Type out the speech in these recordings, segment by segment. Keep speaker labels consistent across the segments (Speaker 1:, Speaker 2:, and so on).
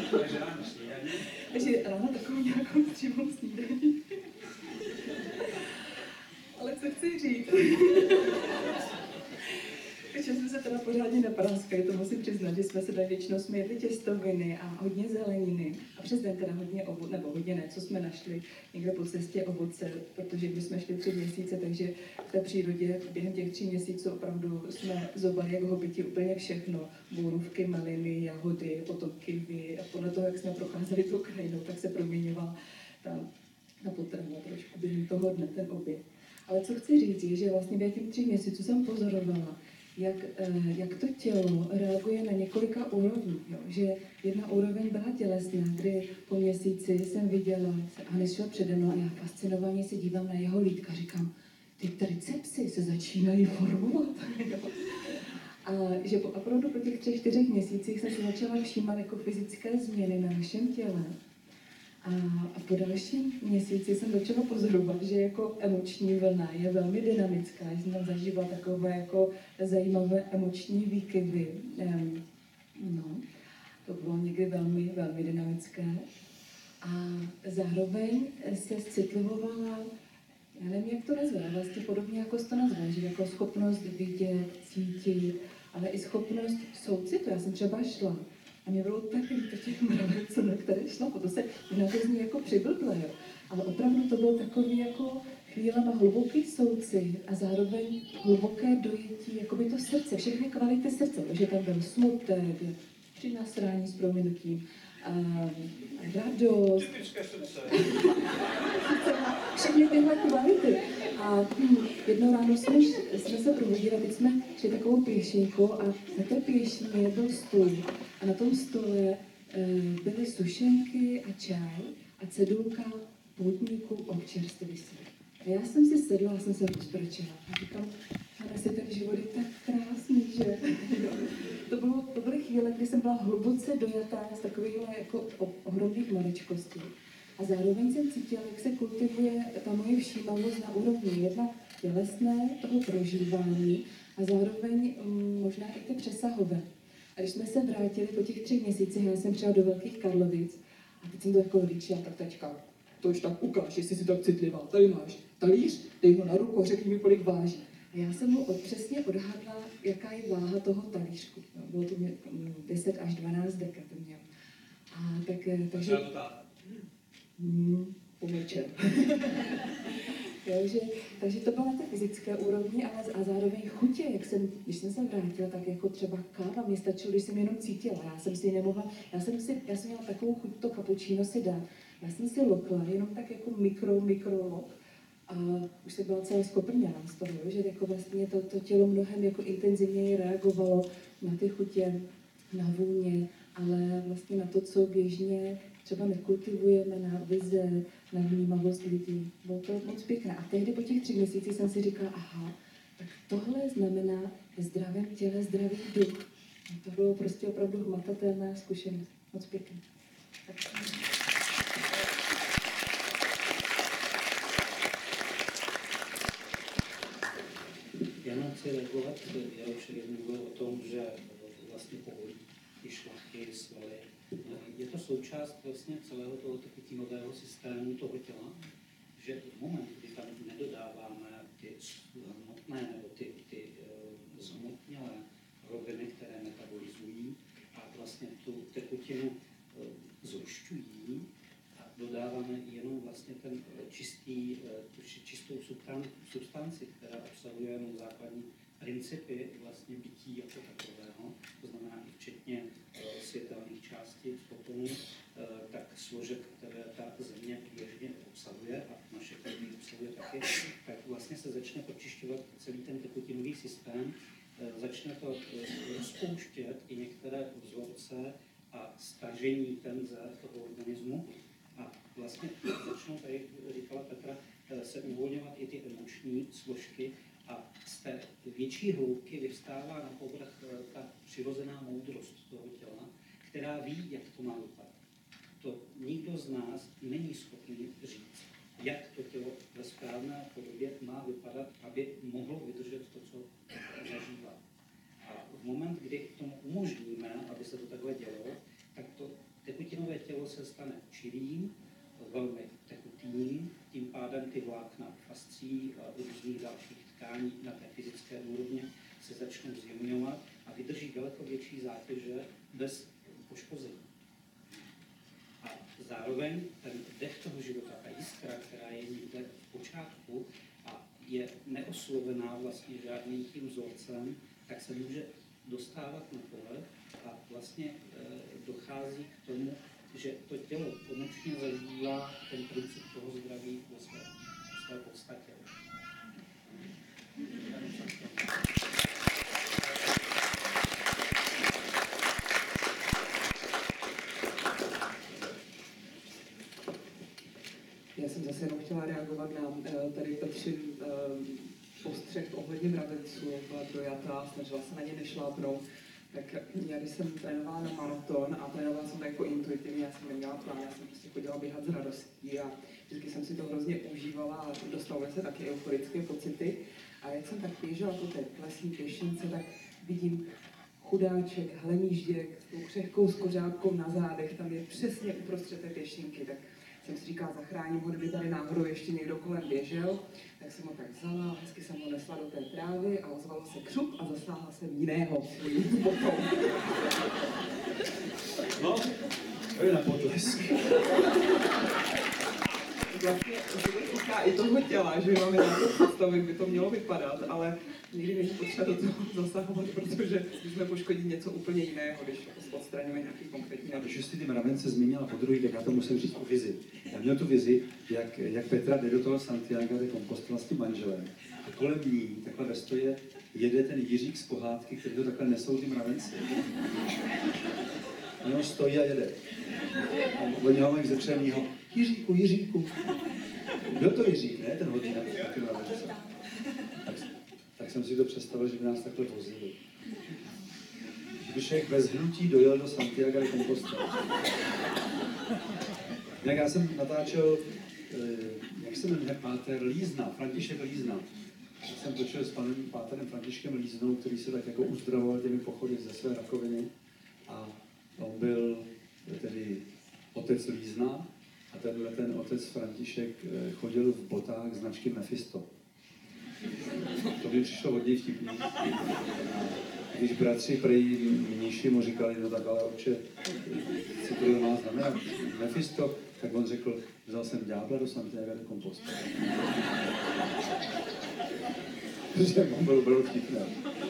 Speaker 1: Takže ráno snídaní.
Speaker 2: Takže ráno takovou nějakou střímou snídaní. Ale co chci říct? Že jsme se teda pořádně napráskali, to musím přiznat, že jsme se tady většinou jsme jedli těstoviny a hodně zeleniny. A přes den teda hodně ovoce, nebo hodně ne, co jsme našli někde po cestě ovoce, protože my jsme šli 3 měsíce, takže v té přírodě během těch 3 měsíců opravdu jsme zobali jako hobiti úplně všechno. Bůrůvky, maliny, jahody, potom kiwi a podle toho, jak jsme procházeli tou krajinou, tak se proměňovala ta potrava trošku během toho dne, ten oběd. Ale co chci říct, je, že vlastně během těch 3 měsíců jsem pozorovala, jak to tělo reaguje na několika úrovních. Že jedna úroveň byla tělesná, kdy po měsíci jsem viděla, Hannes šel přede mnou a já fascinovaně se dívám na jeho lítka, říkám, ty tricepsy se začínají formovat. A že opravdu po těch 3-4 měsících jsem si začala všímat jako fyzické změny na našem těle. A po dalším měsíci jsem začala pozorovat, že jako emoční vlna je velmi dynamická. Já jsem tam zažívala takové jako zajímavé emoční výkyvy. To bylo někdy velmi, velmi dynamické. A zároveň se citlivovala, já nevím, jak to nazvat, vlastně podobně jako jsi to nazval, že jako schopnost vidět, cítit, ale i schopnost soucitu. Já jsem třeba šla a mě bylo tak líto těch mravec, na které šla, to se na to zní jako přiblblé, jo. Ale opravdu to bylo takový jako chvílema hluboký soucit a zároveň hluboké dojetí, jako by to srdce, všechny kvality srdce, že tam byl smutek, při nasrání s prominutím, radost.
Speaker 1: Typické srdce.
Speaker 2: Všechny tyhle kvality. A jednou ráno jsme se probudili a teď jsme šli takovou pěšinku a na té pěšině byl stůl. A na tom stole byly sušenky a čaj a cedulka poutníků občerstvivosti. A já jsem si sedla a jsem se rozprčela. A říkám, ale si ten život je tak krásný, že? To byly chvíle, kdy jsem byla hluboce dojatá z takovýchhle jako ohromných maličkostí. A zároveň jsem cítila, jak se kultivuje ta moje všímavost na úrovni jednak tělesné, toho prožívání a zároveň možná i ty přesahové. A když jsme se vrátili po těch 3 měsících, já jsem přijela do Velkých Karlovic a teď jsem to jako líčila, tak tačka, to už tak ukáž, jestli jsi tak citlivá. Tady máš talíř, dej ho na ruku a řekni mi, kolik váží. A já jsem mu přesně odhadla, jaká je váha toho talířku. No, bylo to 10 až 12 deka to měl. A takže... Pomlčel. Takže to bylo na té fyzické úrovni, ale a zároveň chutě, když jsem se vrátila, tak jako třeba káva mě stačilo, když jsem jenom cítila. Já jsem si nemohla, já jsem měla takovou chuť to cappuccino si dát. Já jsem si lokla, jenom tak jako mikro lok. A už se byla celá skoprněná z toho, že jako vlastně to tělo mnohem jako intenzivněji reagovalo na ty chutě, na vůně, ale vlastně na to, co běžně třeba nekultivujeme, na vize, na vnímavost lidí. Bylo to moc pěkné. A tehdy po těch 3 měsících jsem si říkala, aha, tak tohle znamená ve zdravém těle zdravý duch. A to bylo prostě opravdu hmatatelná zkušenost. Moc pěkné.
Speaker 3: Já chci reagovat, já už mluvil o tom, že vlastně povolí ty šlachy, svaly. Je to součást vlastně celého toho tímového systému toho těla, že v moment, kdy tam nedodáváme ty hmotné nebo ty zhmotnělé roviny, které metabolizují a vlastně tu tekutinu zhušťují, a dodáváme jenom vlastně ten čistou substanci, která obsahuje jenom základní principy vlastně bytí jako takového, to znamená i včetně světelných částic, fotonů, tak složek, které ta země běžně obsahuje a naše krví obsahuje taky, tak vlastně se začne pročišťovat celý ten tekutinový systém, začne to rozpouštět i některé vzorce a stažení tenze toho organismu a vlastně začnou, tady říkala Petra, se uvolňovat i ty emoční složky a z té větší hloubky vyvstává na povrch ta přirozená moudrost toho těla, která ví, jak to má vypadat. To nikdo z nás není schopný říct, jak to tělo ve správné podobě má vypadat, aby mohlo vydržet to, co zažívá. A v moment, kdy tomu umožníme, aby se to takhle dělo, tak to tekutina hotinové tělo se stane čirým, velmi tekutým, tím pádem ty vlákna fascí a různých dalších tkání na té fyzické úrovni se začnou zjemňovat a vydrží daleko větší zátěže bez poškození. A zároveň ten dech toho života, ta jiskra, která je někde v počátku a je neoslovená vlastně žádným tím vzorcem, tak se může dostávat na povrch a vlastně dochází k tomu, že to tělo konečně zažívá ten princip toho zdraví ve své podstatě.
Speaker 1: Já jsem zase jenom chtěla reagovat na tady Petřin postřeh ohledně mravenců, jak byla dojatá, snažila se na ně nešlápnout. Tak já, když jsem trénovala na maraton a trénovala jsem tak jako intuitivně, já jsem neměla plán, já jsem prostě chodila běhat s radostí a vždycky jsem si to hrozně užívala a dostávaly se taky euforické pocity. A jak jsem tak běžela po té lesní pěšince, tak vidím chudáček, hlemížděk s tou křehkou skořápkou na zádech, tam je přesně uprostřed té pěšinky, tak jsem si říkala, zachráním ho, kdyby tady náhodou ještě někdo kolem běžel, tak jsem ho tak vzala, hezky jsem ho nesla do té trávy a ozvalo se křup a zasáhla jsem jiného svým botou.
Speaker 4: No, to je na potlesk.
Speaker 1: Vlastně to týká i toho těla, že máme nějakou představu, jak by to mělo vypadat, ale nikdy není potřeba do toho zasahovat, protože jsme poškodit něco úplně jiného, když odstraníme nějaký konkrétní
Speaker 4: A když jsi ty mravence zmínila po druhý, tak já to musím říct o vizi. Já měl tu vizi, jak Petra jde do toho Santiago de Compostela s tím manželem a kolem ní, takhle ve stoje, jede ten Jiřík z pohádky, který to takhle nesou ty mravenci. A on stojí a jede. A oni ho mají ze Třemního, Jiříku, Jiříku. Byl to Jiřík, ne? Ten hodný na ty mravence. Tak jsem si to představil, že by nás takhle vozili. Že člověk bez hnutí dojel do Santiago de Compostela. Jak já jsem natáčel, jak se jmenuje páter Lízna, František Lízna. Já jsem točil s panem páterem Františkem Líznou, který se tak jako uzdravoval těmi pochody ze své rakoviny. A on byl tedy otec Lízna a ten otec František chodil v botách značky Mephisto. To by přišlo hodně vtipný. Když bratři prej mniši mu říkali, no tak ale otče, co to má znamenat Mephisto, tak on řekl, vzal jsem ďábla do Santiago de Compostela. Protože on byl vtipný.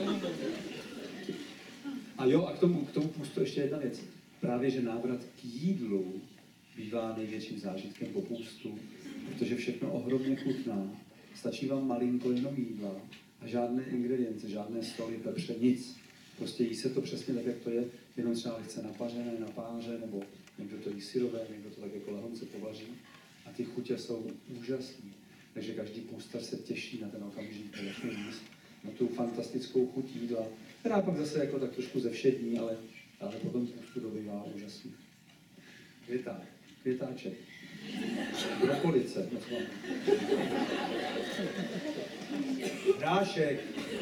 Speaker 4: A jo, a k tomu půstu ještě jedna věc. Právě, že návrat k jídlu bývá největším zážitkem po půstu, protože všechno ohromně chutná. Stačí vám malinko jenom jídla a žádné ingredience, žádné soli, pepře, nic. Prostě jí se to přesně tak, jak to je, jenom třeba lehce napařené, na páře, nebo někdo to jí syrové, někdo to tak jako lehonce povaří. A ty chutě jsou úžasné. Takže každý půstař se těší na ten okamžik, když začne jíst, na tu fantastickou chuť jídla, která pak zase jako tak trošku zevšední, ale potom půstu dobývá úžasný. Květáček. Brokolice. Hrášek.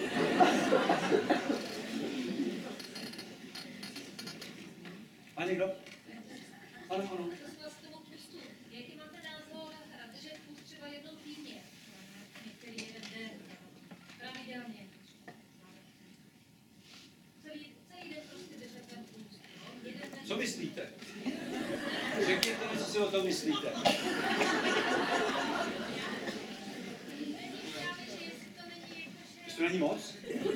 Speaker 4: A někdo? Ano.
Speaker 5: Jaký máte názor držet půst třeba jednou týdně? Některý jeden den, pravidelně. Celý den prostě držet ten půst.
Speaker 4: Co myslíte? Řekněte mi, co si o tom myslíte. Jestli to není moc?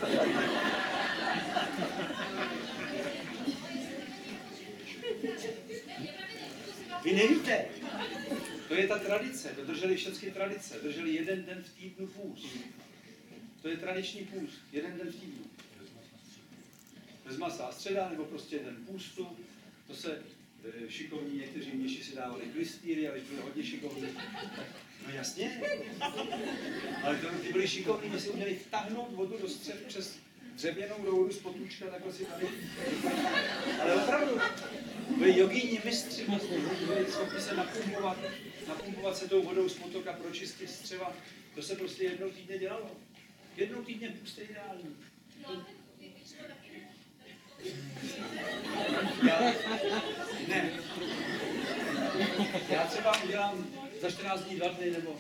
Speaker 4: Vy nevíte. To je ta tradice, to drželi všechny tradice. Drželi jeden den v týdnu půst. To je tradiční půst, jeden den v týdnu. Bez masa a středa, nebo prostě den půstu. To se šikovní, někteří mniši si dávali klistýry, ale byli hodně šikovní. No jasně. Ale ty byli šikovní, že si uměli vtáhnout vodu do střev přes dřevěnou roudu z potůčka, takhle si tady. Ale opravdu, byli jogíni mistři, vlastně, byli schopni se napumpovat se tou vodou z potoka, pročistit střeva. To se prostě jednou týdně dělalo. Jednou týdně půst je ideální. Ne, Já třeba udělám za 14 dní 2 dny, nebo...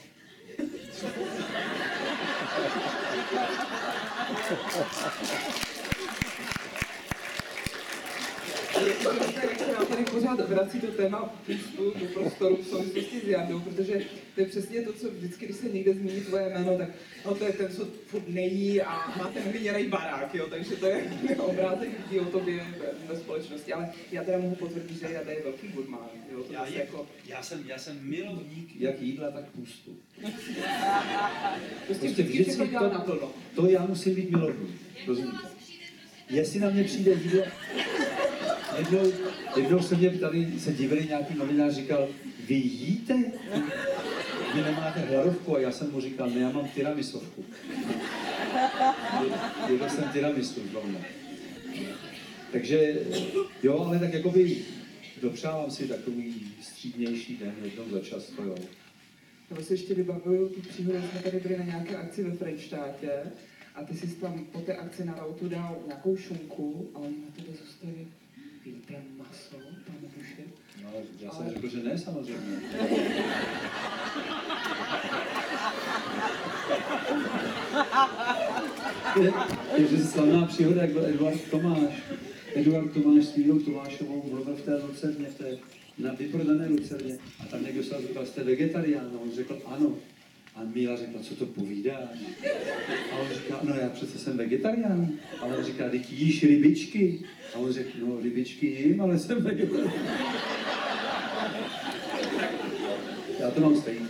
Speaker 1: Se nám tady pořád vrací to téma pustu do prostoru v souvislosti s Jardou, protože to je přesně to, co vždycky, když se někde zmíní tvoje jméno, tak no, to je ten, co furt nejí a má ten vydělej barák, jo, takže to je obrázek lidí o tobě ve společnosti, ale já teda mohu potvrdit, že Jarda je velký gurmán, jo, to zase jako...
Speaker 4: Já jsem milovník jak jídla, tak pustu.
Speaker 1: Prostě vždycky všechno dělá naplno.
Speaker 6: To já musím být milovník. Rozumíte? Jestli na mě přijde jídlo, jednou se mě tady se divili nějaký novinář, říkal, vy jíte? Vy nemáte hladovku? A já jsem mu říkal, ne, já mám tiramisovku. Jedl jsem tiramisu zrovna. Takže jo, ale tak jakoby dopřávám si takový střídnější den jednou za čas, to jo.
Speaker 1: Já si ještě vybavuju tu příhodu, jsme tady byli na nějaké akci ve Frenštátě a ty jsi tam po té akci na Rautu dal nějakou šunku a oni na tebe zůstali, víte, maso, pane duše.
Speaker 6: No, já jsem řekl, že ne, samozřejmě. Je slavná příhoda, jak byl Eduard Tomáš. Eduard Tomáš s Mírou Tomášovou mluvil v té lucerně, na vyprodané lucerně. A tam někdo se říkal, jste vegetarián? A on řekl, ano. A Míla řekla, co to povídáš? A on říká, no já přece jsem vegetarián. A on říká, teď jíš rybičky? A on řekl, no rybičky jím, ale jsem vegetarián. Já to mám stejný.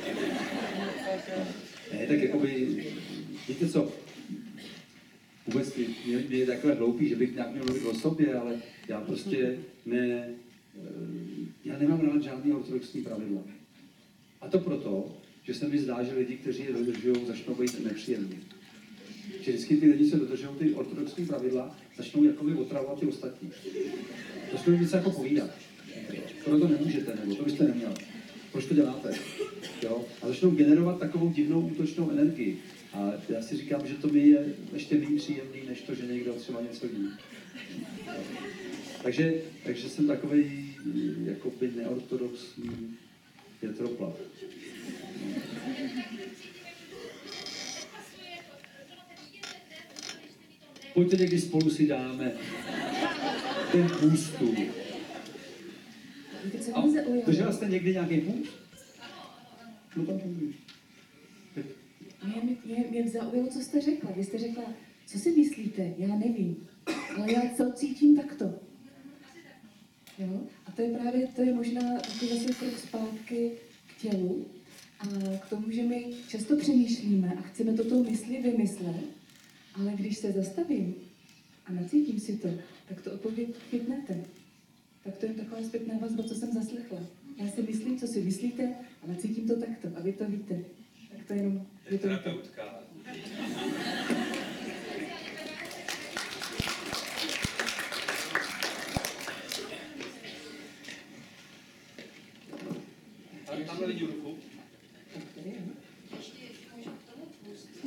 Speaker 6: Ne, tak jakoby, víte co, vůbec mě je takové hloupý, že bych nějak měl mluvit o sobě, ale já prostě já nemám rád žádný ortodoxní pravidla. A to proto, že se mi zdá, že lidi, kteří je dodržují, začnou být nepříjemní. Že vždycky ty lidi, co dodržují ty ortodoxní pravidla, začnou jakoby otravovat ty ostatní. Začnou něco jako povídat. Tohle to nemůžete, nebo to byste neměli. Proč to děláte? Jo? A začnou generovat takovou divnou útočnou energii. A já si říkám, že to mi je ještě méně příjemný, než to, že někdo třeba něco ví. Takže jsem takový jakoby neortodoxní větroplav. Pojďte někdy spolu si dáme ten půstu. A držela jste někdy nějaký půst? No tam můžeš.
Speaker 2: Mě zaujalo, co jste řekla. Vy jste řekla, co si myslíte? Já nevím. Ale já to cítím takto. Jo? A to je právě, to je možná takový zase krok zpátky k tělu a k tomu, že my často přemýšlíme a chceme to tou mysli vymyslet, ale když se zastavím a nacítím si to, tak to odpověď chytnete. Tak to je taková zpětná vazba, co jsem zaslechla. Já si myslím, co si myslíte, ale cítím to takto a vy to víte. Tak to jenom...
Speaker 4: Je terapeutka. Tamhle vidím ruku.
Speaker 1: Tak tady je.
Speaker 5: Ještě můžu k tomu pustu.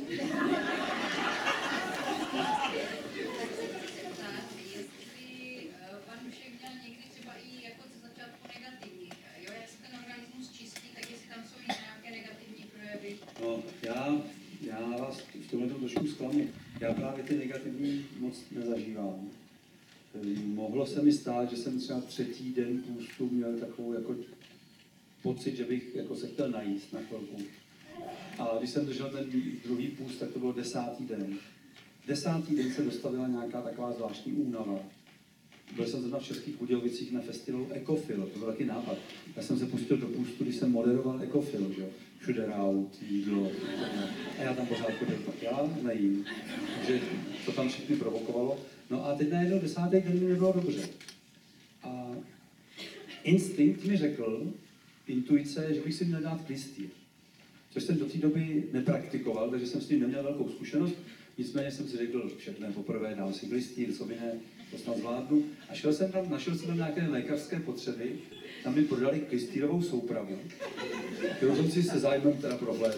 Speaker 5: Tak, jestli pan Dušek měl někdy třeba i jako ze začátku negativní, jo, jak se ten organismus čistí, tak jestli tam jsou i nějaké negativní projevy.
Speaker 6: No, já vás v tomhle trošku zklamu. Já právě ty negativní moc nezažívám. Mohlo se mi stát, že jsem třeba 3. den půstu měl takovou jako pocit, že bych jako se chtěl najíst na chvilku. A když jsem držel ten druhý půst, tak to byl 10. den. 10. den se dostavila nějaká taková zvláštní únava. Byl jsem zrovna v Českých Budějovicích na festivalu Ecofil, to byl taky nápad. Já jsem se pustil do půstu, když jsem moderoval Ecofil, že jo. Všude raut, jídlo. A já tam pořád chodil, tak já nejím. Takže to tam všechny provokovalo. No a teď najednou 10. den mi nebylo dobře. A instinkt mi řekl, intuice, že bych si měl dát klistýr. Což jsem do té doby nepraktikoval, takže jsem s tím neměl velkou zkušenost. Nicméně jsem si řekl, všechno poprvé dám si klistýr, co by ne, to snad zvládnu. A našel jsem tam nějaké lékařské potřeby, tam mi prodali klistýrovou soupravu, kterou jsem si se zájmem teda prohlédl.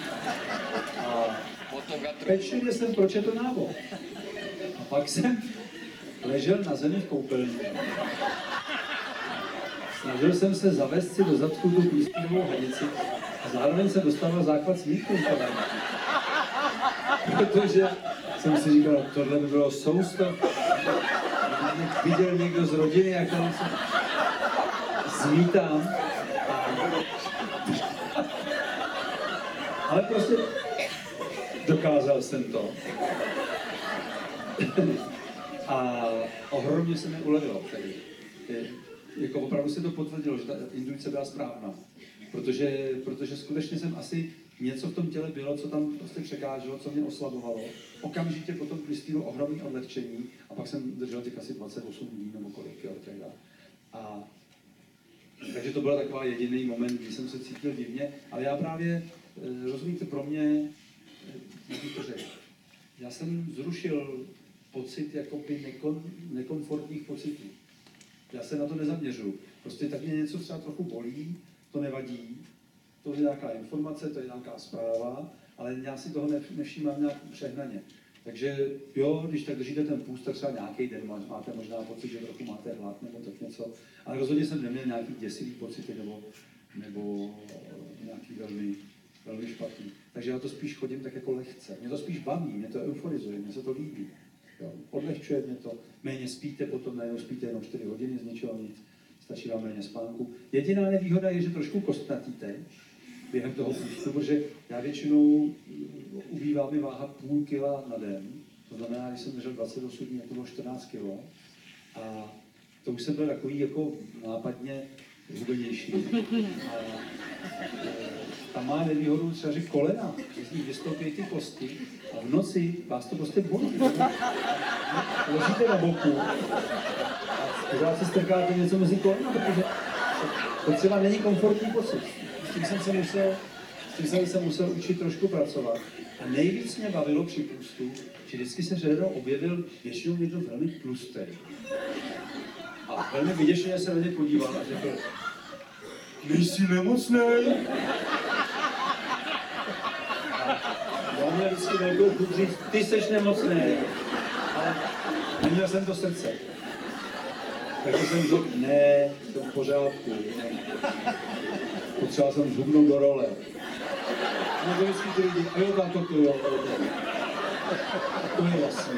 Speaker 6: A pečlivě jsem pročetl návod. A pak jsem ležel na zemi v koupelně. Snažil jsem se zavést si do zadku tu klískovou hanici a zároveň se dostával základ smíchu. Protože jsem si říkal, tohle by bylo sousto. Viděl někdo z rodiny, jak tady se zmítám. Ale prostě dokázal jsem to. A ohromně se mi ulevilo. Tedy. Jako opravdu se to potvrdilo, že ta intuice byla správná. Protože skutečně jsem asi něco v tom těle bylo, co tam prostě překáželo, co mě oslabovalo. Okamžitě potom přistýlo ohromné odlehčení a pak jsem držel těch asi 28 dní nebo kolik, jo, teda. A takže to byl takový jediný moment, kdy jsem se cítil divně, ale já právě, rozumíte, pro mě, jak bych to řekl, já jsem zrušil pocit jakoby nekomfortních pocitů. Já se na to nezaměřuju. Prostě tak mě něco třeba trochu bolí, to nevadí, to je nějaká informace, to je nějaká zpráva, ale já si toho nevšímám nějak přehnaně. Takže jo, když tak držíte ten půst, tak třeba nějaký den máte možná pocit, že trochu máte hlad nebo tak něco, ale rozhodně jsem neměl nějaký děsivý pocity nebo nějaký velmi špatný. Takže já to spíš chodím tak jako lehce. Mě to spíš baví, mě to euforizuje, mě se to líbí. Jo, odlehčuje mě to, méně spíte, potom najednou spíte jenom 4 hodiny, z ničeho nic, stačí vám méně spánku. Jediná nevýhoda je, že trošku kostnatíte během toho půstu, protože já většinou ubývá mi váha půl kila na den, to znamená, když jsem držel 28 dní, to bylo 14 kg. A to už jsem byl takový jako nápadně hubenější. A tam má nevýhodu třeba, že kolena, že z nich vystoupí ty kosti a v noci vás to prostě bolí. Ležíte na boku a pořád si strkáte něco mezi kolena, protože to třeba není komfortní pocit. S tím jsem se musel učit trošku pracovat. A nejvíc mě bavilo při půstu, že vždycky se řadou objevil většinou někdo velmi tlustý. A velmi vyděšeně se na ně podíval a řekl, nejsi nemocnej? Já měl vždycky velkou chuť říct, ty seš nemocnej. Ale neměl jsem to srdce. Takže jsem řekl, ne, jsem v pořádku. Potřeboval jsem zhubnout do role. No to vždycky ty lidi, a jo, tam to jo, to je jasný.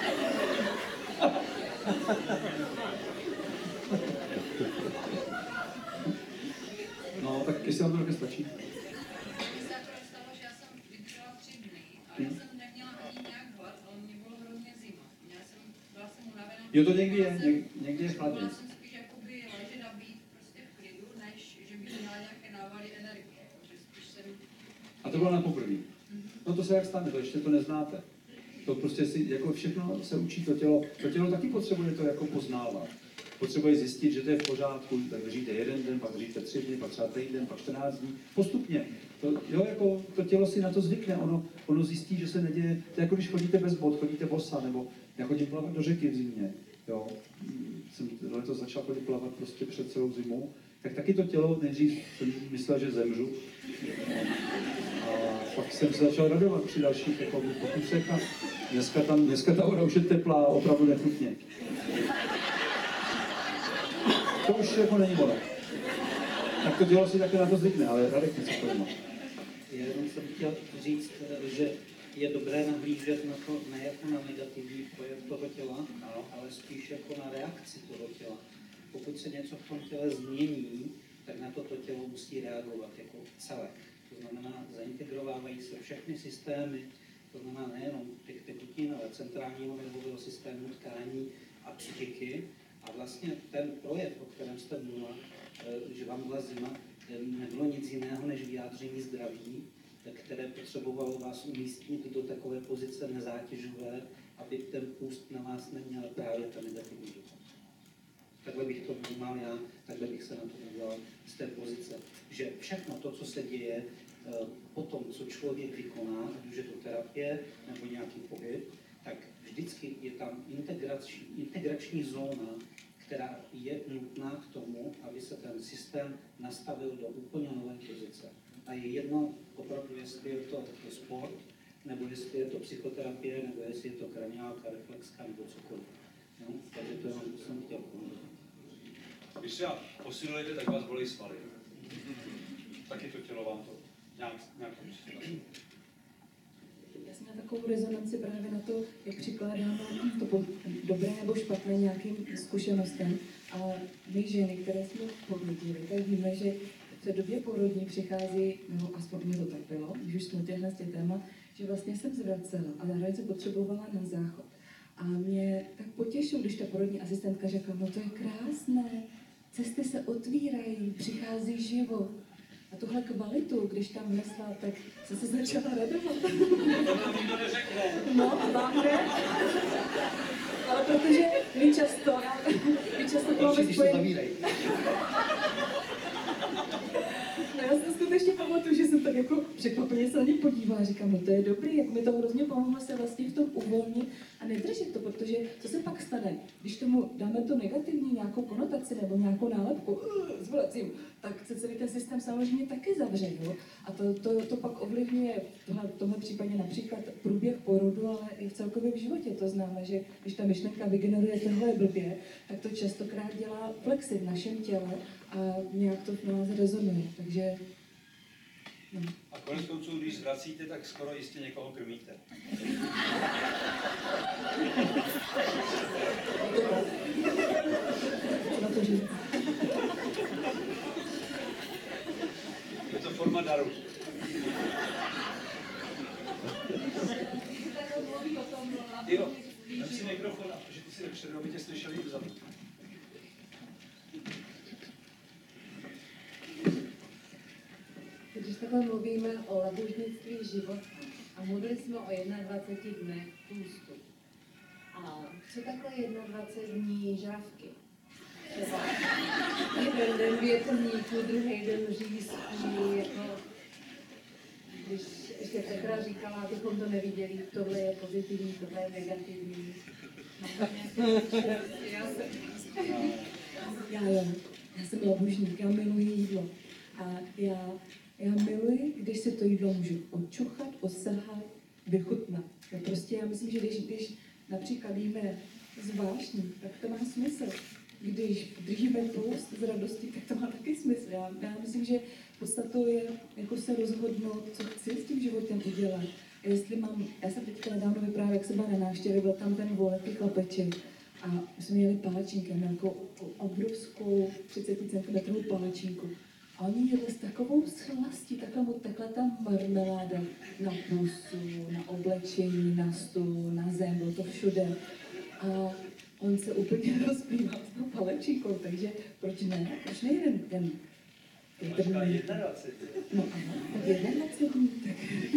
Speaker 6: No, tak jestli vám to také stačí.
Speaker 5: Mně se akorát stalo, že já jsem vydržela 3 dny a já jsem neměla ani nějak hlad, ale mě bylo hrozně zima. Byla jsem unavená.
Speaker 6: Jo, to někdy je, někdy je chladně.
Speaker 5: Byla jsem spíš jakoby ležet a být prostě v klidu, než že bych měla nějaké návaly energie. Takže spíš jsem...
Speaker 6: A to bylo na poprvé. No to se jak stane, to ještě to neznáte. To prostě si, jako všechno se učí to tělo taky potřebuje to jako poznávat. Potřebuje zjistit, že to je v pořádku, tak držíte 1 den, pak držíte 3 dny, pak třeba týden, pak 14 dní, postupně. To tělo si na to zvykne, ono zjistí, že se neděje, to je jako když chodíte bez bot, chodíte bosa, nebo já chodím plavat do řeky v zimě, jo. Jsem letos začal chodit plavat prostě před celou zimou, tak taky to tělo nejdřív jsem myslel, že zemřu. A pak jsem se začal radovat při dalších jako pokusech a dneska ta voda už je teplá, opravdu nechutně. To už jako není voda. Tak to dělo si také na to zvykne, ale Radek něco to má.
Speaker 3: Já jenom jsem chtěl říct, že je dobré nahlížet na to ne jako na negativní projev toho těla, ale spíš jako na reakci toho těla. Pokud se něco v tom těle změní, tak na to tělo musí reagovat jako celek. To znamená, zaintegrovávají se všechny systémy, to znamená nejenom těch tekutin, ale centrálního nervového systému, tkání a psychiky. A vlastně ten projev, o kterém jste mluvila, že vám byla zima, nebylo nic jiného než vyjádření zdraví, které potřebovalo vás umístit do takové pozice nezátěžové, aby ten půst na vás neměl právě ten negativní dopad. Takhle bych to vnímal já, takhle bych se na to díval z té pozice, že všechno to, co se děje po tom, co člověk vykoná, ať už je to terapie nebo nějaký pohyb, tak vždycky je tam integrační zóna, která je nutná k tomu, aby se ten systém nastavil do úplně nové pozice. A je jedno opravdu, jestli je to sport, nebo jestli je to psychoterapie, nebo jestli je to kraniálka, reflexka, nebo cokoliv. No, takže to jenom jsem chtěl.
Speaker 6: Když třeba posilujete, tak vás bolí svaly. Taky to tělo vám to nějak to musí.
Speaker 2: Já jsem měla takovou rezonanci právě na to, jak přikládáme to dobré nebo špatné nějakým zkušenostem. A my ženy, které jsme porodili, tak víme, že v době porodní přichází, no aspoň mě to tak bylo, když už jsme těchhle témat, že vlastně jsem zvracela a zároveň jsem potřebovala na záchod. A mě tak potěšilo, když ta porodní asistentka řekla, no to je krásné, cesty se otvírají, přichází život. A tuhle kvalitu, když tam vnesla, tak jsem se začala radovat.
Speaker 6: To nám nikdo neřekne.
Speaker 2: No, vám ne? Ale protože my často máme spojený. No já si skutečně pamatuju, že jsem tak jako překvapeně se na ně podívala. Říkám, no to je dobrý, jak mi to hrozně pomohlo se vlastně v tom uvolnit a nedržet to, protože co se pak stane, když tomu dáme to negativní nějakou konotaci nebo nějakou nálepku, zvracím, tak se celý ten systém samozřejmě taky zavře, jo? A to pak ovlivňuje v tomhle případě například průběh porodu, ale i v celkově v životě. To známe, že když ta myšlenka vygeneruje tohle blbě, tak to častokrát dělá flexy v našem těle a nějak to v nás rezonuje. Takže no.
Speaker 6: A konec konců, když zvracíte, tak skoro jistě někoho krmíte.
Speaker 2: Na to říct.
Speaker 6: Je to forma daru. Jo, dám si mikrofon, protože ty si nepředrovitě slyšeli i vzadu.
Speaker 7: Když takhle mluvíme o labužnictví života a mluvili jsme o 21 dnech půstu. A co takhle 21 dní žávky? Třeba jeden den větrníku, druhý den řízků, jako když ještě Petra říkala, abychom to neviděli, tohle je pozitivní, tohle je negativní.
Speaker 2: Já jsem labužník, já miluji jídlo. A já miluji, když si to jídlo můžu odčuchat, osahat, vychutnat. Já myslím, že když například jíme zvláštní, tak to má smysl. Když držíme půst z radostí, tak to má taky smysl. Já myslím, že podstatou je jako se rozhodnout, co chci s tím životem udělat. Já jsem teďka nedávno vyprávěla, jak jsem byla na návštěvě, byl tam ten dvouletý chlapeček a my jsme měli palačinky, nějakou obrovskou 30 cm palačinku. A oni jedli s takovou slastí, takhle ta marmeláda na pusu, na oblečení, na stůl, na zem, bylo to všude. A on se úplně rozplýval s tou palečíkou, takže proč ne? Proč ne jeden den?
Speaker 6: Mačka 21.
Speaker 2: No ano, tak 21 dní, tak.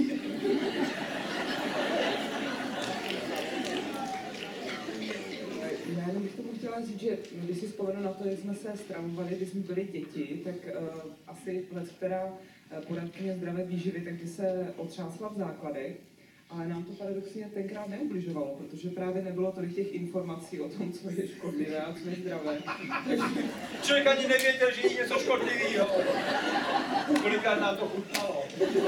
Speaker 1: Já jenom bych tomu chtěla říct, že když si vzpomenu na to, jak jsme se stravovali, když jsme byli děti, tak asi která poradkyně zdravé výživy, tak by se otřásla v základech, ale nám to paradoxně tenkrát neubližovalo, protože právě nebylo tolik těch informací o tom, co je škodlivé a co je zdravé.
Speaker 6: Člověk ani nevěděl, že jí něco škodlivého. Kolikrát nám to chutnalo.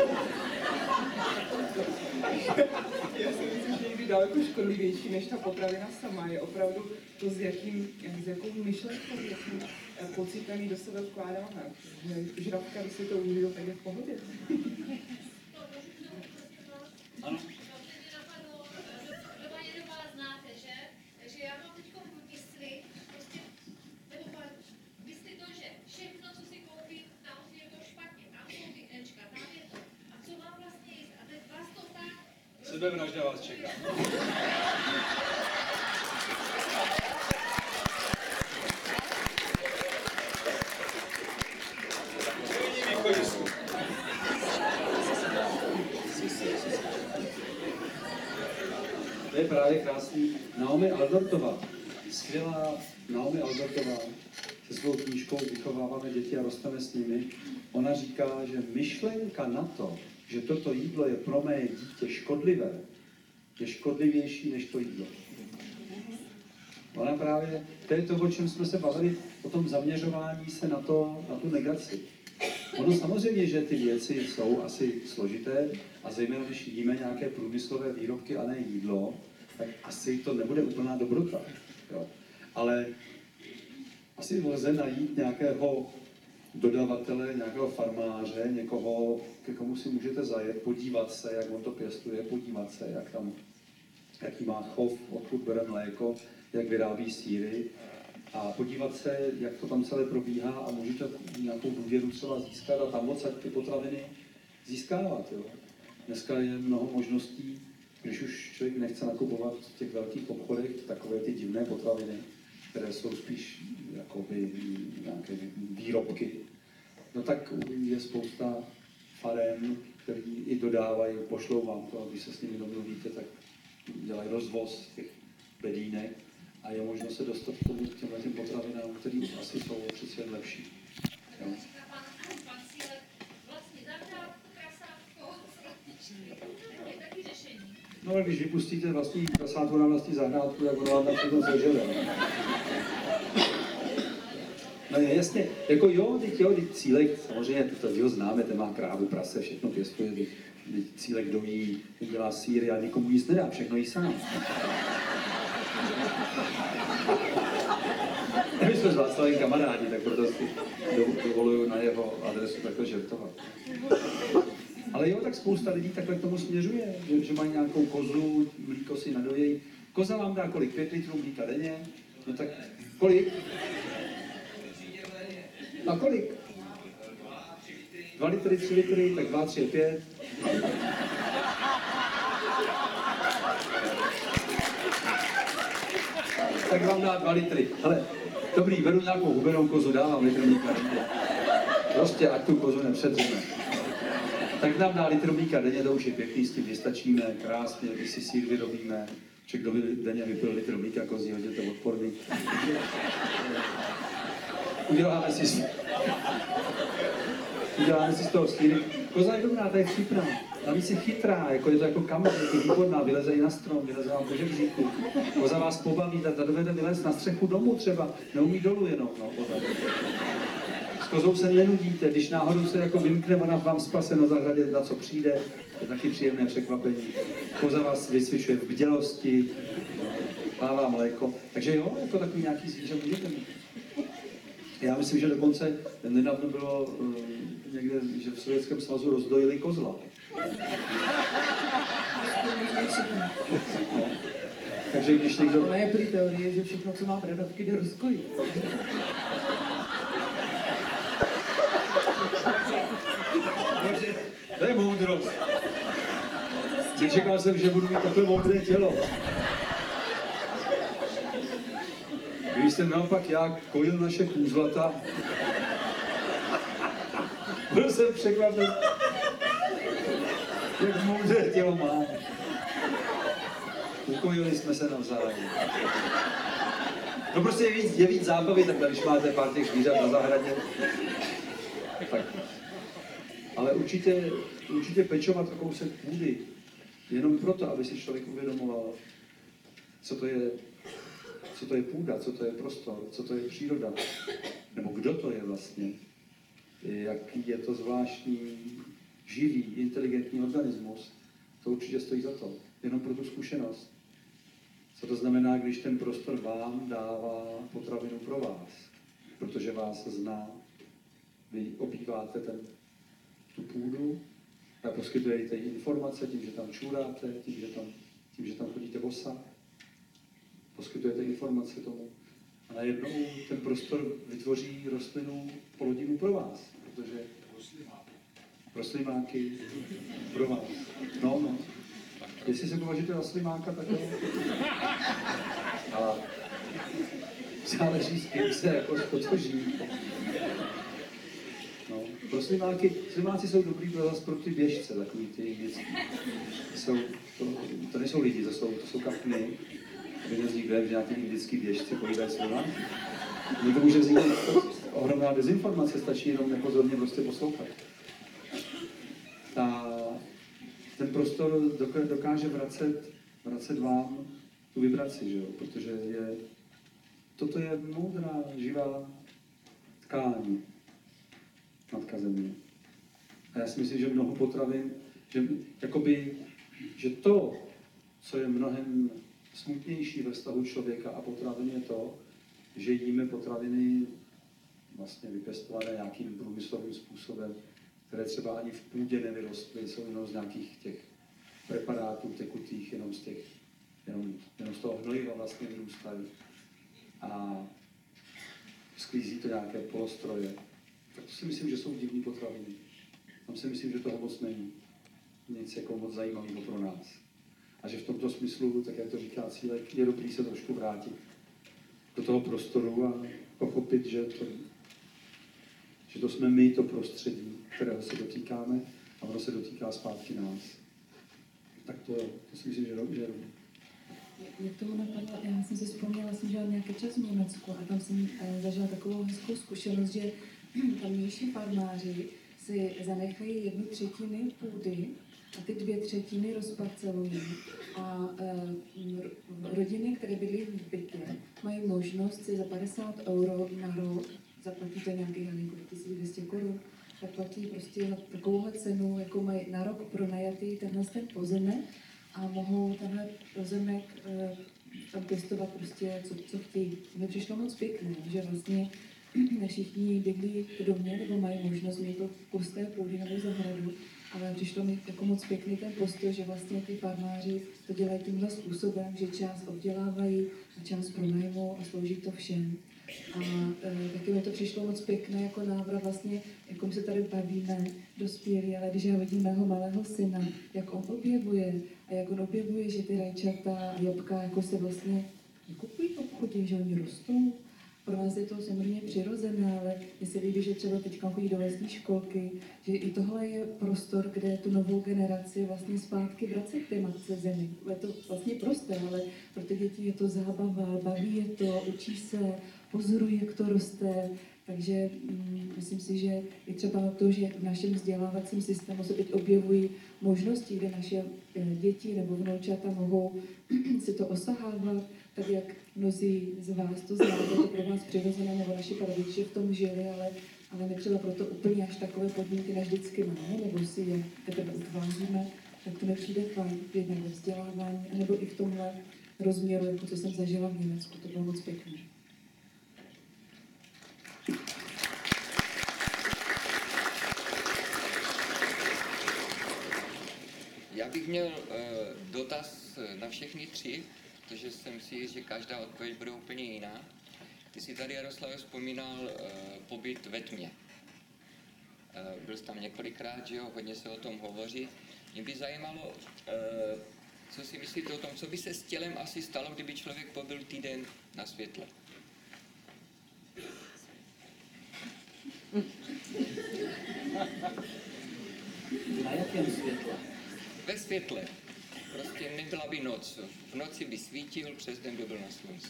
Speaker 1: Já si myslím, že někdy daleko škodlivější než ta potravina sama. Je opravdu to, s jakou myšlenkou, s jakým pocitem ji do sebe vkládáme. Žravka, když si to užiju, tak je v pohodě.
Speaker 6: Ano.
Speaker 5: Znáte, že já mám teď mysli, prostě, nebo mysli to, že všechno, co si koupím, tam je to špatně, tam jsou ty Ečka, tam je to. A co mám vlastně jíst? A teď vás to tak...
Speaker 6: Sebevražda vás čeká. To je právě krásný. Naomi Albertová, skvělá Naomi Albertová, se svou knížkou Vychováváme děti a rosteme s nimi. Ona říká, že myšlenka na to, že toto jídlo je pro mé dítě škodlivé, je škodlivější než to jídlo. Ona právě, to je to, o čem jsme se bavili, o tom zaměřování se na tu negaci. Ono samozřejmě, že ty věci jsou asi složité a zejména, když jíme nějaké průmyslové výrobky a ne jídlo, tak asi to nebude úplná dobrota. Jo. Ale asi lze najít nějakého dodavatele, nějakého farmáře, někoho, ke komu si můžete zajet, podívat se, jak on to pěstuje, podívat se, jaký má chov, odkud bere mléko, jak vyrábí sýry a podívat se, jak to tam celé probíhá a můžete nějakou důvěru třeba získat a tam odsaď ty potraviny získávat. Jo. Dneska je mnoho možností, když už člověk nechce nakupovat v těch velkých obchodech takové ty divné potraviny, které jsou spíš jakoby nějaké výrobky, no tak je spousta farem, který i dodávají, pošlou vám to, a když se s nimi domluvíte, tak dělají rozvoz těch bedínek a je možno se dostat k tomu, k těmhle těm potravinám, které asi jsou přeci jen lepší. Jo.
Speaker 5: Pan Cílek vlastně zahrát prasátko, je taky řešení.
Speaker 6: No ale když vypustíte vlastní prasátko na vlastní zahrádku, jak ono vám tam všechno sežere. No jasně, jako jo, teď Cílek, samozřejmě to ho známe, ten má krávu, prase, všechno pěstuje, teď Cílek dojí, dělá sýry a nikomu nic nedá, všechno jí sám. My jsme s Václavem kamarádi, tak proto si dovoluju na jeho adresu takhle žertovat. Ale jo, tak spousta lidí takhle k tomu směřuje, že mají nějakou kozu, mlíko si nadojejí. Koza vám dá kolik? 5 litrů mlíka denně? No tak kolik? A kolik? 2 litry, 3 litry, tak 2, 3 je 5. Tak vám dá 2 litry. Ale dobrý, beru nějakou hubenou kozu, dávám litr mlíka denně. Prostě, ať tu kozu nepředřeme. Tak nám dá litr mlíka denně, to už je pěkný, s tím vystačíme, krásně, když si sýr vyrobíme. Kdo by denně vypil litr mlíka kozího, je to odporný. Uděláme si z toho sýry. Koza je dobrá, ta je vtipná. Navíc je chytrá, jako je to jako kamera, je výborná, vyleze i na strom, vyleze vám do žebříku. Koza vás pobaví, ta dovede vylézt na střechu domu třeba, neumí dolů jenom, no, s kozou se nenudíte, když náhodou se jako vymkne, ona vám spase na zahradě, na co přijde, je taky příjemné překvapení. Koza vás vysvěšuje v bdělosti, dává mléko, takže jo, jako takový nějaký zvíře můžete mít. Já myslím, že dokonce nedávno bylo někde, že v Sovětském svazu rozdojili kozla. No. Takže když někdo...
Speaker 1: Ale je prý teorie, že všechno, co má bradavky, jde rozkojit.
Speaker 6: To je moudrost. Nečekal jsem, že budu mít takové moudré tělo. Když jsem naopak já kojil naše kůzlata, byl jsem překvapen, jak moudré tělo má. Ukojili jsme se navzájem. No prostě je víc zábavy takhle, když máte pár těch zvířat na zahradě. Tak. Ale určitě pečovat o kousek půdy, jenom proto, aby si člověk uvědomoval, co to je půda, co to je prostor, co to je příroda, nebo kdo to je vlastně, jaký je to zvláštní, živý, inteligentní organismus, to určitě stojí za to, jenom pro tu zkušenost. Co to znamená, když ten prostor vám dává potravinu pro vás, protože vás zná, vy obýváte tu půdu a poskytujete informace tím, že tam čůráte, tím, že tam chodíte bosa, poskytujete informace tomu. A najednou ten prostor vytvoří rostlinu plodinu pro vás, protože rostlimáky pro vás. No. Jestli se považujete za slimáka, tak jo. A záleží, s kým se jako stotoží. No, pro slimáci jsou dobrý pro ty běžce, takový ty věci. To nejsou lidi, to jsou kachny. Aby nevznikne, že nějaký indický běžci pojídají slimáky. Někdo může vzniknout ohromná dezinformace, stačí jenom nepozorně prostě poslouchat. Ten prostor dokáže vracet vám tu vibraci, že jo? Protože toto je moudrá, živá tkáň matka země. A já si myslím, že mnoho potravin, že to, co je mnohem smutnější ve vztahu člověka a potravin, je to, že jíme potraviny vlastně vypěstované nějakým průmyslovým způsobem, které třeba ani v půdě nevyrostly, jsou jenom z nějakých těch preparátů tekutých, jenom z toho hnojiva vlastně vyrůstají. A sklízí to nějaké polostroje. Tak to si myslím, že jsou divné potraviny. Tam si myslím, že toho moc není. Nic jako moc zajímavého pro nás. A že v tomto smyslu, tak jak to říká Cílek, je dobrý se trošku vrátit do toho prostoru a pochopit, že to jsme my, to prostředí, kterého se dotýkáme, a ono se dotýká zpátky nás. Tak to si myslím, že je dobrý.
Speaker 2: Mě k tomu napadlo, já jsem si vzpomněla, jsem žila nějaký čas v Německu a tam jsem zažila takovou hezkou zkušenost, že tamnější farmáři si zanechají 1/3 půdy a ty 2/3 rozparcelují. A rodiny, které bydlí v bytě, mají možnost si za 50 € na rok, zaplatí to nějakých 1200 korun, tak platí prostě za takovouhle cenu, jako mají na rok pronajatý ten pozemek a mohou tenhle pozemek tam pěstovat prostě, co chtějí. Mně přišlo moc pěkné, že vlastně ne všichni bydlí v domě, nebo mají možnost mít to kus té půdy nebo zahradu, ale přišlo mi jako moc pěkný ten postoj, že vlastně ty farmáři to dělají tímhle způsobem, že část obdělávají a část pronajmou a slouží to všem. A taky mi to přišlo moc pěkné jako návrat vlastně, jako my se tady bavíme dospělí, ale když já vidím mého malého syna, jak on objevuje a jak on objevuje, že ty rajčata a jabka jako se vlastně nekupují v obchodě, že oni rostou. Pro nás je to samozřejmě přirozené, ale mně se líbí, že třeba teďka chodí do lesní školky, že i tohle je prostor, kde tu novou generaci vlastně zpátky vrací k té matce zemi. Je to vlastně prosté, ale pro ty děti je to zábava, baví je to, učí se, pozoruje, jak to roste. Takže myslím si, že i třeba to, že v našem vzdělávacím systému se teď objevují možnosti, kde naše děti nebo vnoučata mohou si to osahávat, tak jak mnozí z vás to znáte, to pro vás přirozené, nebo naši rodiče v tom žili, ale my třeba proto úplně až takové podmínky vždycky máme, nebo si je teprve utváříme, tak to nepřijde fajn, jednak ve vzdělávání, nebo i v tomhle rozměru, jako co jsem zažila v Německu, to bylo moc pěkné.
Speaker 8: Já bych měl dotaz na všechny tři, protože jsem si jist, že každá odpověď bude úplně jiná. Ty jsi tady, Jaroslave, vzpomínal pobyt ve tmě. Byl jsi tam několikrát, že jo, hodně se o tom hovoří. Mě by zajímalo, co si myslíte o tom, co by se s tělem asi stalo, kdyby člověk pobyl týden na světle.
Speaker 3: Na jakém světle?
Speaker 8: Ve světle. Prostě nebyla by noc. V noci by svítil, přes den by byl na slunci.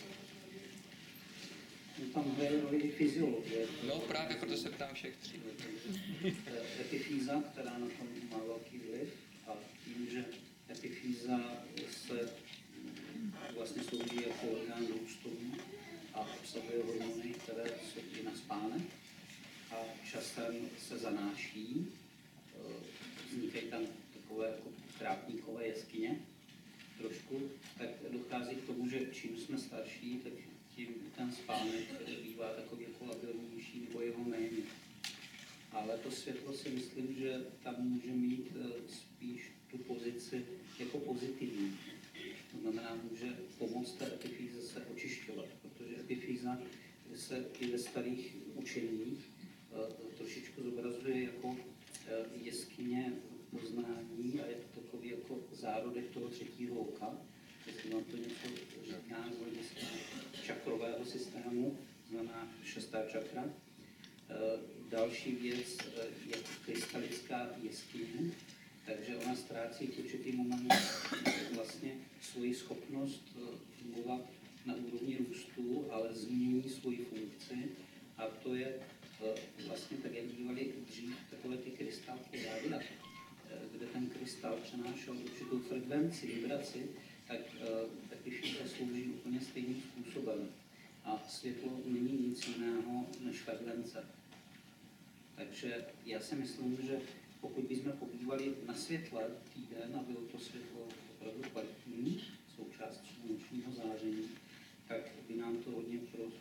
Speaker 3: No, tam hraje roli i fyziologie.
Speaker 8: No právě proto se ptám všech tří.
Speaker 3: Epifýza, která na tom má velký vliv, a tím, že epifýza se vlastně slouží jako orgán růstový a obsahuje hormony, které jsou i na spánek a časem se zanáší. Vznikají tam takové jako trávníkové jeskyně trošku, tak dochází k tomu, že čím jsme starší, tak tím ten spánek bývá takový jako labilnější nebo jeho méně. Ale to světlo si myslím, že tam může mít spíš tu pozici jako pozitivní. To znamená, může pomoct té epifýze se očišťovat, protože epifýza se i ve starých učeních trošičku zobrazuje jako jeskyně poznání a je to takový jako zárodek toho třetího oka, jestli vám to něco říká z hlediska čakrového systému, znamená 6. čakra. Další věc je krystalická jeskyně, takže ona ztrácí v určitý moment vlastně svoji schopnost fungovat na úrovni růstu, ale změní svoji funkci a to je vlastně tak, jak bývaly dřív takové ty krystálky rádia, kde ten krystal přenášel určitou frekvenci, vibraci, tak epifýza slouží úplně stejným způsobem. A světlo není nic jiného než frekvence. Takže já si myslím, že pokud bychom pobývali na světle týden a bylo to světlo opravdu kvalitní, součástí nočního záření, tak by nám to hodně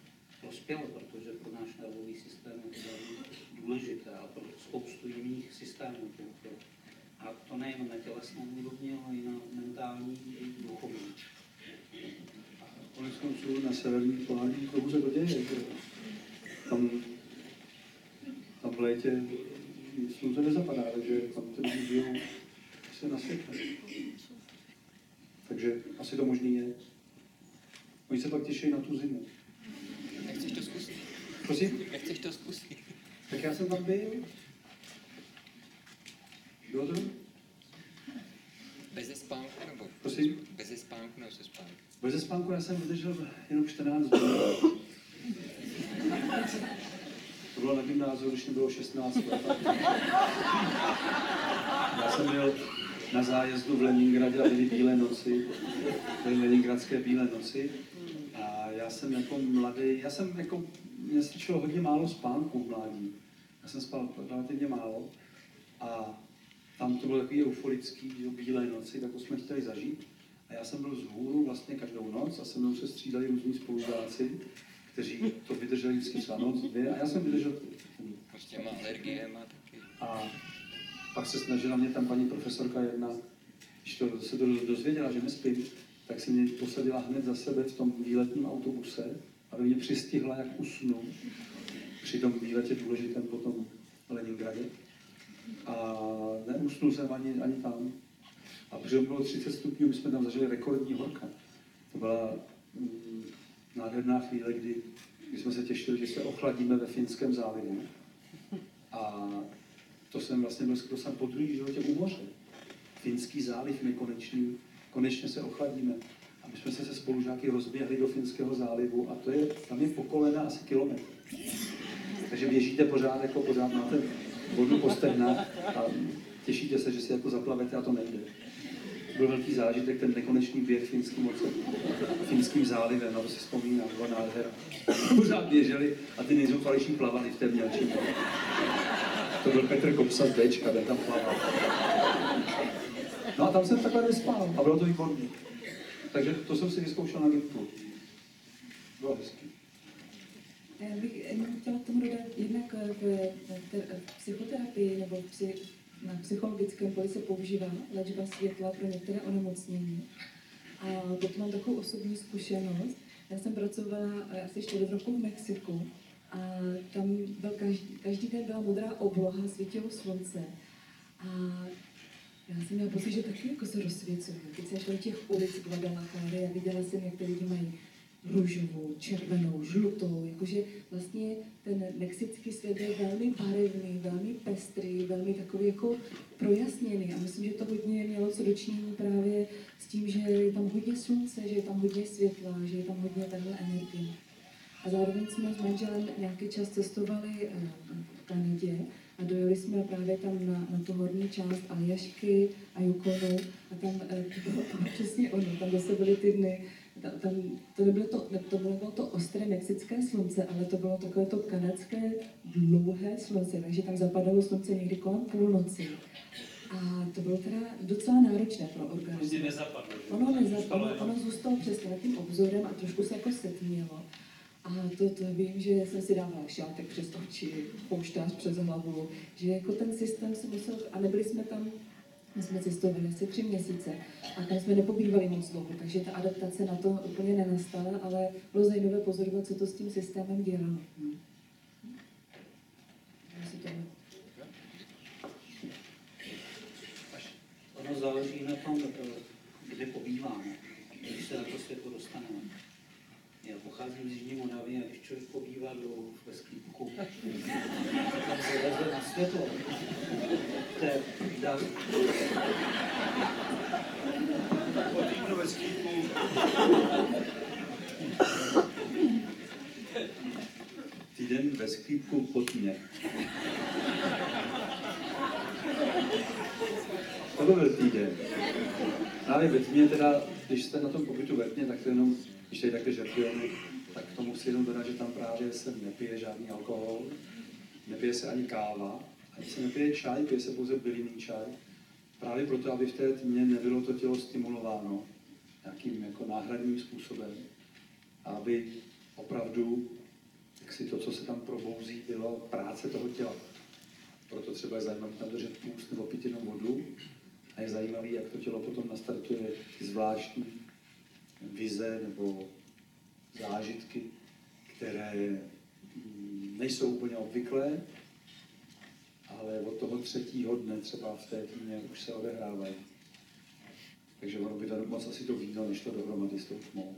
Speaker 3: prospělo, protože pro náš nervový systém je to velmi důležité a pro spoustu jiných systémů. A to nejen na tělesné úrovni, ale i na mentální i duchovní.
Speaker 6: Konec konců na severním polárním kruhu se to děje, že tam v létě slunce nezapadá, takže tam ty lidi žijou se na světle. Takže asi to možný je. Oni se pak těší na tu zimu.
Speaker 8: Nechceš to zkusit?
Speaker 6: Prosím?
Speaker 8: Nechceš to zkusit?
Speaker 6: Tak já jsem tam byl. Bylo to?
Speaker 8: Beze spánku nebo?
Speaker 6: Prosím?
Speaker 8: Beze spánku nebo se spánku?
Speaker 6: Beze spánku já jsem vydržel jenom 14 dní. To bylo na gymnáziu, když mi bylo 16 let. Já jsem byl na zájezdu v Leningradě a byly Bílé noci, byly leningradské Bílé noci. A já jsem jako mladý, mě stačilo hodně málo spánku v mládí. Já jsem spal relativně málo a tam to bylo takový euforický, že Bílé noci, tak to jsme chtěli zažít. A já jsem byl vzhůru vlastně každou noc a se mnou se střídali různí spolužáci, kteří to vydrželi vždycky třeba noc, dvě, a já jsem vydržel.
Speaker 8: Prostě má alergie, má taky.
Speaker 6: A pak se snažila mě tam paní profesorka jedna, když se to dozvěděla, že nespím, tak se mě posadila hned za sebe v tom výletním autobuse, aby mě přistihla, jak usnu při tom výletě důležitém potom v Leningradě. A neusnul jsem ani tam. A protože bylo 30 stupňů, my jsme tam zažili rekordní horka. To byla nádherná chvíle, kdy jsme se těšili, že se ochladíme ve Finském zálivu. A to jsem vlastně byl skoro po druhý životě u moře. Finský záliv nekonečný, konečně se ochladíme. A my jsme se spolužáky rozběhli do Finského zálivu a tam je po kolena asi kilometr. Takže běžíte pořád máte vodu po stehna a těšíte se, že si jako zaplavete a to nejde. Byl velký zážitek, ten nekonečný běh Finským zálivem, na to si vzpomínám, byla nádhera. Pořád běželi a ty nejzoufalejší plavali v té mělčí. To byl Petr Kopsa z Bčka, ten tam plaval. No a tam jsem takhle nespal a bylo to výborné. Takže to jsem si vyzkoušel na Gimplu. Bylo hezký.
Speaker 2: Já bych chtěla k tomu dodat jednak v psychoterapii nebo na psychologickém poli se používá léčba světla pro některé onemocnění. A potom mám takovou osobní zkušenost. Já jsem pracovala asi 4 roku v Mexiku a tam byl každý den byla modrá obloha, svítilo slunce. A já jsem měla pocit, že taky jako se rozsvěcuje. Když jsem šla do těch ulic Guadalajary a viděla jsem, jak ty lidi mají růžovou, červenou, žlutou, jakože vlastně ten mexický svět je velmi barevný, velmi pestrý, velmi takový jako projasněný a myslím, že to hodně mělo co dočinění právě s tím, že je tam hodně slunce, že je tam hodně světla, že je tam hodně takhle energie. A zároveň jsme s manželem nějaký čas cestovali v Kanadě a dojeli jsme právě tam na tu horní část Aljašky a Yukonu a tam to bylo přesně ono, tam zase byly ty dny, to nebylo to ostré mexické slunce, ale to bylo takové to kanadské dlouhé slunce, takže tam zapadalo slunce někdy kolem půlnoci. A to bylo teda docela náročné pro organismus. Ono zůstalo přesně nad tím obzorem a trošku se jako setmělo. A to vím, že jsem si dávala šátek přes oči, pouštář přes hlavu, že jako ten systém se musel, a nebyli jsme tam, my jsme cestovali asi 3 měsíce a tam jsme nepobývali moc dlouho, takže ta adaptace na to úplně nenastala, ale bylo zajímavé pozorovat, co to s tím systémem dělalo.
Speaker 3: Ono záleží na tom, kde pobýváme, když se na to světlo dostaneme. Já pocházím z Jižní Moravy a když člověk pobývá ve Sklípku, tam se leze na světlo.
Speaker 4: Po týdnu ve Sklípku.
Speaker 6: Týden ve Sklípku po tmě. To byl týden. Právě ve tmě teda, když jste na tom pobytu ve tmě, tak to jenom, když tady takhle žertujeme, tak k tomu si jenom dodat, že tam právě se nepije žádný alkohol, nepije se ani káva, ani se nepije čaj, pije se pouze bylinný čaj. Právě proto, aby v té tmě nebylo to tělo stimulováno nějakým jako náhradním způsobem, aby opravdu jak si to, co se tam probouzí, bylo práce toho těla. Proto třeba je zajímavé tam držet půst nebo pít jenom vodu a je zajímavé, jak to tělo potom nastartuje zvláštní vize nebo zážitky, které nejsou úplně obvyklé, ale od toho 3. dne třeba v té týdně už se odehrávají. Takže ono by to moc asi to víno nešlo dohromady s tou tmou.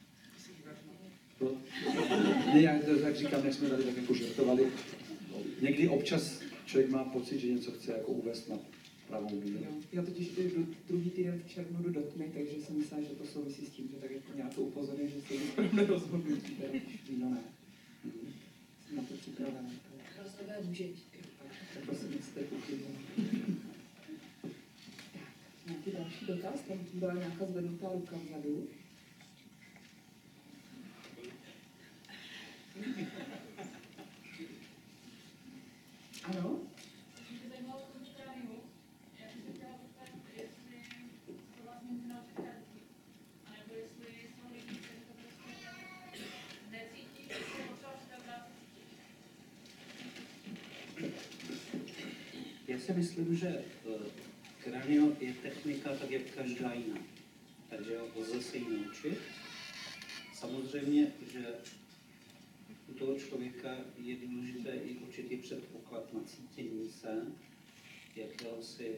Speaker 6: Ne, já to tak říkám, jak jsme tady tak jako žertovali. Někdy občas člověk má pocit, že něco chce jako uvést na pravou míru.
Speaker 1: Já totiž jdu druhý týden v červnu do tmy, takže jsem myslela, že to souvisí s tím, že tak jako nějak to upozorňuje, že se správné rozhodnutí, teda víno ne. Jsem na to připravená.
Speaker 7: Rozhodové můžeš.
Speaker 1: Tak prosím, jste kuchyně. Nějaký další dotaz? Tam byla nějaká zvednutá ruka vzadu. Ano?
Speaker 3: Já si myslím, že kranio je technika tak, jak každá jiná. Takže lze se jí naučit. Samozřejmě, že u toho člověka je důležité i určitý předpoklad na cítění se, jakéhosi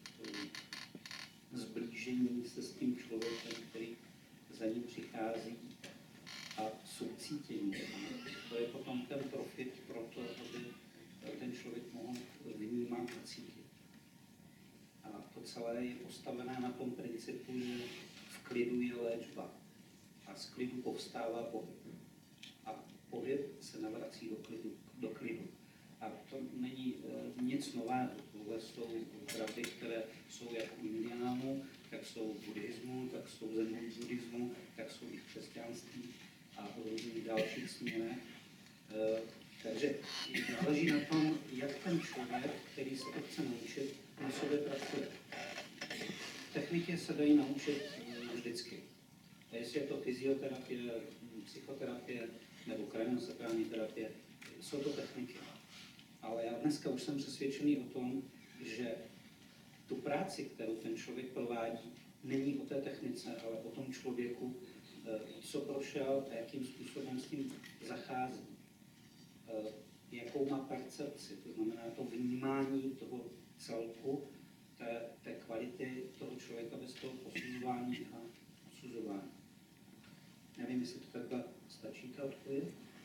Speaker 3: zblížení se s tím člověkem, který za ním přichází a soucítění. To je potom ten profit pro to, aby ten člověk mohl vnímat a cítit. A to celé je postavené na tom principu, že v klidu je léčba a z klidu povstává pohyb. A pohyb se navrací do klidu. A to není nic nového. Tohle jsou pravdy, které jsou jak u indiánů, tak jsou v buddhismu, tak jsou v zen buddhismu, tak jsou i v křesťanství a v různých dalších směrech. Takže záleží na tom, jak ten člověk, který se to chce naučit, na sobě pracuje. Techniky se dají naučit vždycky. A jestli je to fyzioterapie, psychoterapie nebo kraniosakrální terapie, jsou to techniky. Ale já dneska už jsem přesvědčený o tom, že tu práci, kterou ten člověk provádí, není o té technice, ale o tom člověku, co prošel a jakým způsobem s tím zachází. Jakou má percepci, to znamená to vnímání toho celku, té kvality toho člověka bez toho posuzování a odsuzování. Nevím, jestli to takhle stačí ta odpověď.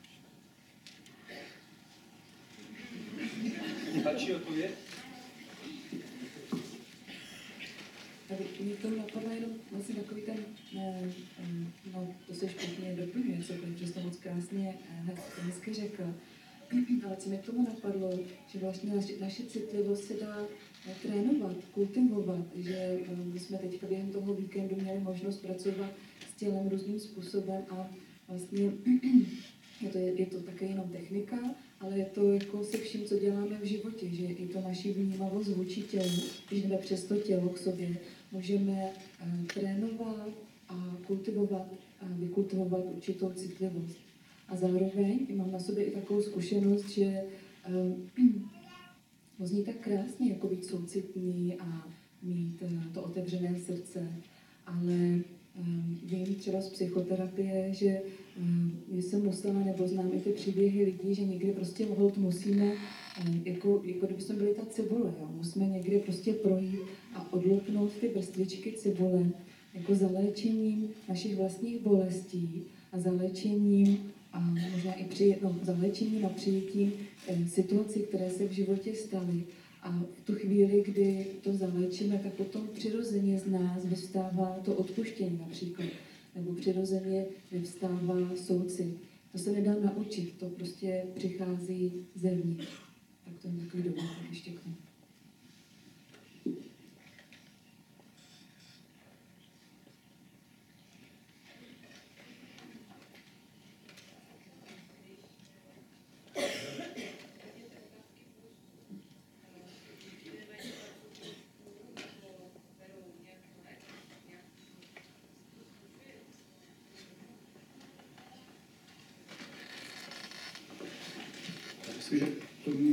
Speaker 4: Stačí odpověď?
Speaker 2: Mě to napadlo jenom vlastně takový ten, no to se špatně doplňuje, co protože to moc krásně hezky řekl. Ale co mi k tomu napadlo, že vlastně naše citlivost se dá trénovat, kultivovat, že my jsme teďka během toho víkendu měli možnost pracovat s tělem různým způsobem a vlastně je to také jenom technika, ale je to jako se vším, co děláme v životě, že i to naši vnímavost vůči tělu, když jdeme přes to tělo k sobě, můžeme trénovat a kultivovat a vykultivovat určitou citlivost. A zároveň mám na sobě i takovou zkušenost, že to zní tak krásně, jako být soucitný a mít to otevřené srdce, ale vím třeba z psychoterapie, že jsem musela, nebo znám i ty příběhy lidí, že někdy prostě musíme, jako kdyby jsme byli ta cibule, jo? Musíme někde prostě projít a odlopnout ty vrstvičky cibule, jako zaléčením našich vlastních bolestí a zaléčením a možná i zaléčením a přijetím situací, které se v životě staly. A v tu chvíli, kdy to zaléčíme, tak potom přirozeně z nás vyvstává to odpuštění například, nebo přirozeně vyvstává soucit. To se nedá naučit, to prostě přichází zevnitř. Tak to je takový dodatek ještě k tomu.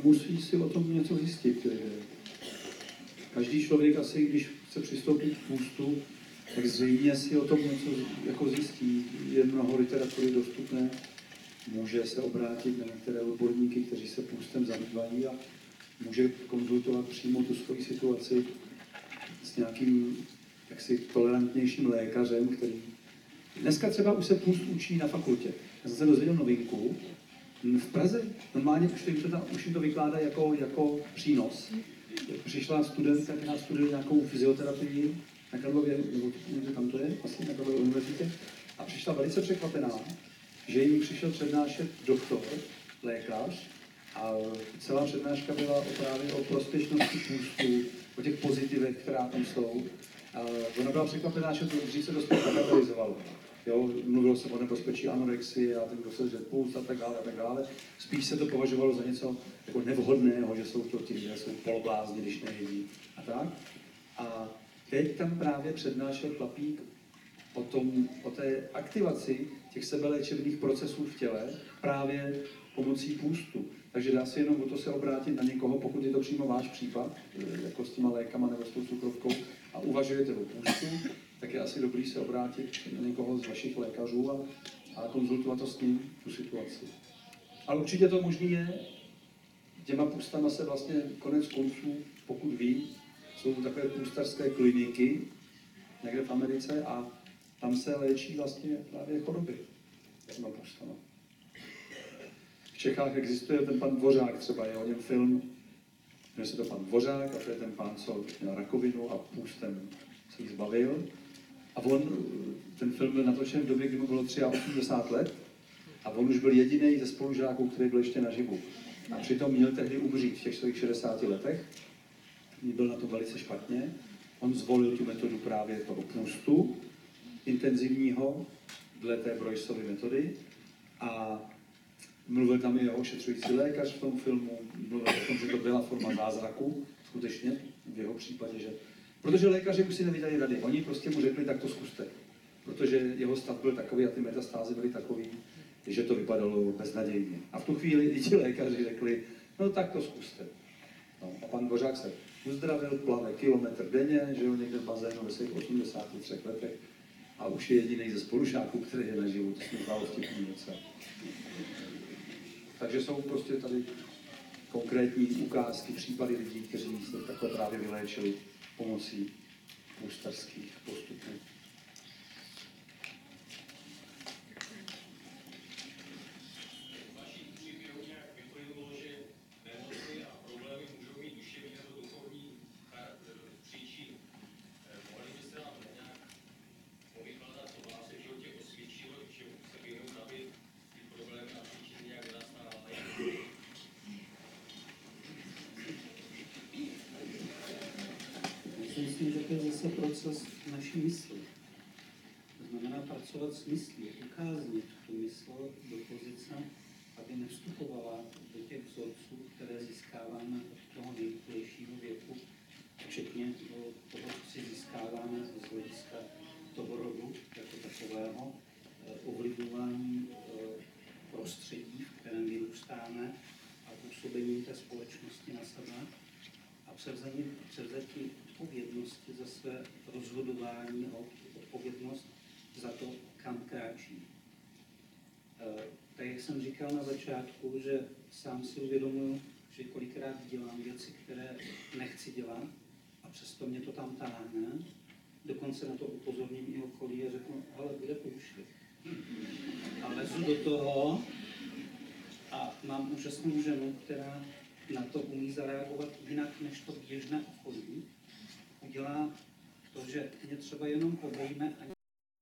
Speaker 6: musí si o tom něco zjistit. Každý člověk asi, když chce přistoupit k půstu, tak zřejmě si o tom něco jako zjistí. Je mnoho literatury dostupné, může se obrátit na některé odborníky, kteří se půstem zabývají a může konzultovat přímo tu svoji situaci s nějakým jaksi tolerantnějším lékařem, který... Dneska třeba už se půst učí na fakultě. Já jsem se dozvěděl novinku. V Praze normálně už jim to vykládá jako přínos. Přišla studentka, která studuje nějakou fyzioterapii na Karlově, nebo někde tam to je, asi na Karlově univerzitě, a přišla velice překvapená, že jim přišel přednášet doktor, lékař, a celá přednáška byla právě o prospěšnosti půstu, o těch pozitivech, která tam jsou. A ona byla překvapená, že to dřív se dost bagatelizovalo. Jo, mluvilo se o nebezpečí anorexie a ten, kdo se žere půst a tak dále a tak dále. Spíš se to považovalo za něco jako nevhodného, že jsou to ti lidé, jsou poloblázni, když nejedí a tak. A teď tam právě přednášel chlapík o té aktivaci těch sebeléčebných procesů v těle právě pomocí půstu. Takže dá se jenom o to se obrátit na někoho, pokud je to přímo váš případ, jako s těma lékama nebo s tou cukrovkou, a uvažujete o půstu, tak je asi dobrý se obrátit na někoho z vašich lékařů a konzultovat to s ním, tu situaci. Ale určitě to možný je, těma půstama se vlastně konec konců, pokud ví, jsou takové půstařské kliniky někde v Americe a tam se léčí vlastně právě choroby těma půstama. V Čechách existuje ten pan Dvořák, třeba je o něm film, jmenuje se to pan Dvořák, a to je ten pán, co měl rakovinu a půstem se jí zbavil. A ten film byl natočen v době, kdy mu bylo 83 let a on už byl jediný ze spolužáků, který byl ještě naživu. A přitom měl tehdy umřít v těch svých 60 letech. Byl na to velice špatně. On zvolil tu metodu právě toho půstu intenzivního, dle té Broyceovy metody. A mluvil tam i jeho ošetřující lékař v tom filmu, mluvil o tom, že to byla forma zázraku, skutečně v jeho případě, že... Protože lékaři už si nevydají rady, oni prostě mu řekli, tak to zkuste. Protože jeho stav byl takový a ty metastázy byly takový, že to vypadalo beznadějně. A v tu chvíli i ti lékaři řekli, no tak to zkuste. No, a pan Dvořák se uzdravil, plave kilometr denně, že jo, někde v bazénu ve svých 83 letech a už je jediný ze spolužáků, který je naživu, to jsme zvalo vtipný něco. Takže jsou prostě tady konkrétní ukázky, případy lidí, kteří se takhle právě vyléčili pomocí půstařských postupů.
Speaker 3: Myslím, že to je zase proces naší mysli. To znamená pracovat s myslí, ukáznit tu mysl do pozice, aby nevstupovala do těch vzorců, které získáváme od toho nejrychlejšího věku, včetně toho, co si získáváme z hlediska toho rodu jako takového, ovlivňování prostředí, v kterém vyrůstáme a působení té společnosti na sebe a převzetí odpovědnosti za své rozhodování a odpovědnost za to, kam kráčí. Tak jak jsem říkal na začátku, že sám si uvědomuji, že kolikrát dělám věci, které nechci dělat a přesto mě to tam táhne. Dokonce na to upozorním i okolí a řeknu, ale bude průšvih. A lezu do toho a mám úžasnou ženu, která na to umí zareagovat jinak než to běžné okolí. Udělá to, že mě třeba jenom obejme a